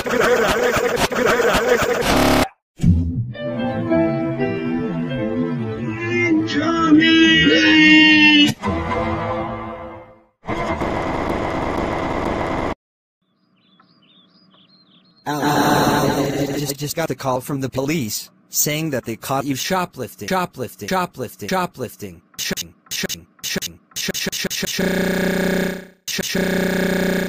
I just got a call from the police saying that they caught you shoplifting. Shoplifting.